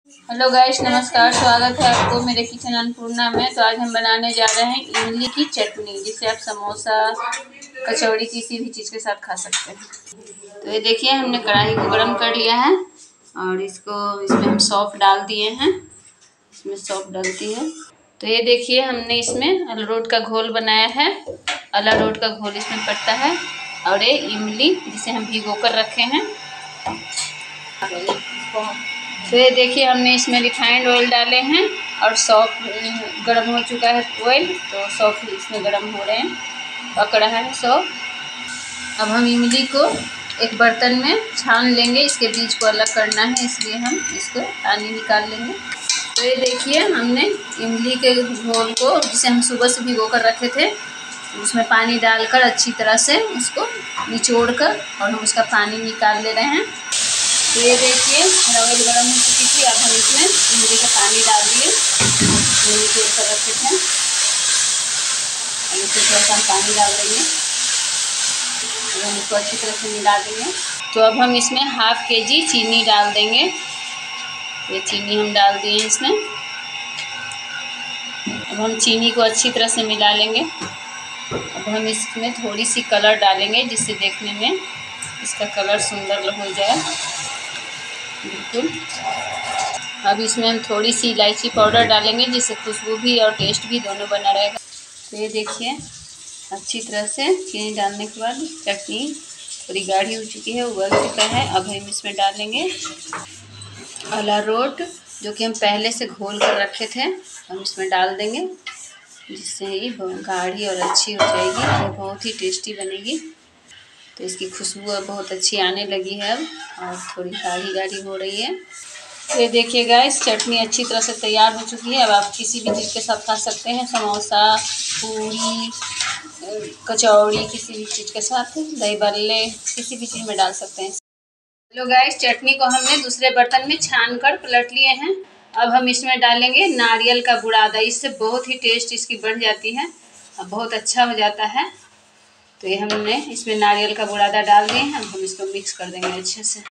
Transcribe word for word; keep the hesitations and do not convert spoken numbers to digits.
Hello guys, नमस्कार। स्वागत है आपको मेरे किचन अन्नपूर्णा में। तो आज हम बनाने जा रहे हैं इमली की चटनी, जिसे आप समोसा, कचौड़ी किसी भी चीज़ के साथ खा सकते हैं। तो ये देखिए, हमने कढ़ाई को गरम कर लिया है और इसको इसमें हम सौंफ डाल दिए हैं। इसमें सौंफ डलती है। तो ये देखिए, हमने इसमें अरारोट का घोल बनाया है। अरारोट का घोल इसमें पड़ता है और ये इमली जिसे हम भिगो कर रखे हैं। तो ये देखिए, हमने इसमें रिफाइंड ऑयल डाले हैं और सौंफ गर्म हो चुका है ऑयल, तो सौंफ इसमें गर्म हो रहे हैं, पक रहा है सौंफ। अब हम इमली को एक बर्तन में छान लेंगे। इसके बीज को अलग करना है, इसलिए हम इसको पानी निकाल लेंगे। तो ये देखिए, हमने इमली के घोल को, जिसे हम सुबह से भिगो कर रखे थे, उसमें पानी डालकर अच्छी तरह से उसको निचोड़ कर और हम उसका पानी निकाल ले रहे हैं। तो ये देखिए, ऑयल गर्म हो चुकी थी। अब हम इसमें इमली का पानी डाल दिए, निचोड़ कर रखे थे। अब इसमें थोड़ा सा पानी डाल देंगे और हम इसको अच्छी तरह से मिला देंगे। तो अब हम इसमें हाफ के जी चीनी डाल देंगे। ये चीनी हम डाल दिए इसमें। अब हम चीनी को अच्छी तरह से मिला लेंगे। अब हम इसमें थोड़ी सी कलर डालेंगे, जिससे देखने में इसका कलर सुंदर हो जाए बिल्कुल। अब इसमें हम थोड़ी सी इलायची पाउडर डालेंगे, जिससे खुशबू भी और टेस्ट भी दोनों बना रहेगा। तो ये देखिए, अच्छी तरह से चीनी डालने के बाद चटनी थोड़ी गाढ़ी हो चुकी है, उबल चुका है। अब हम इसमें डालेंगे अरारोट, जो कि हम पहले से घोल कर रखे थे, हम इसमें डाल देंगे, जिससे ये गाढ़ी और अच्छी हो जाएगी और बहुत ही टेस्टी बनेगी। तो इसकी खुशबू अब बहुत अच्छी आने लगी है अब, और थोड़ी गाढ़ी गाढ़ी हो रही है। तो ये देखिए गाइस, चटनी अच्छी तरह से तैयार हो चुकी है। अब आप किसी भी चीज़ के साथ खा सकते हैं, समोसा, पूरी, कचौड़ी, किसी भी चीज़ के साथ, दही बल्ले, किसी भी चीज़ में डाल सकते हैं। हेलो गाइस, चटनी को हमने दूसरे बर्तन में छान कर पलट लिए हैं। अब हम इसमें डालेंगे नारियल का बुरादा। इससे बहुत ही टेस्ट इसकी बढ़ जाती है और बहुत अच्छा हो जाता है। तो ये हमने इसमें नारियल का बुरादा डाल दिए हैं। अब हम इसको मिक्स कर देंगे अच्छे से।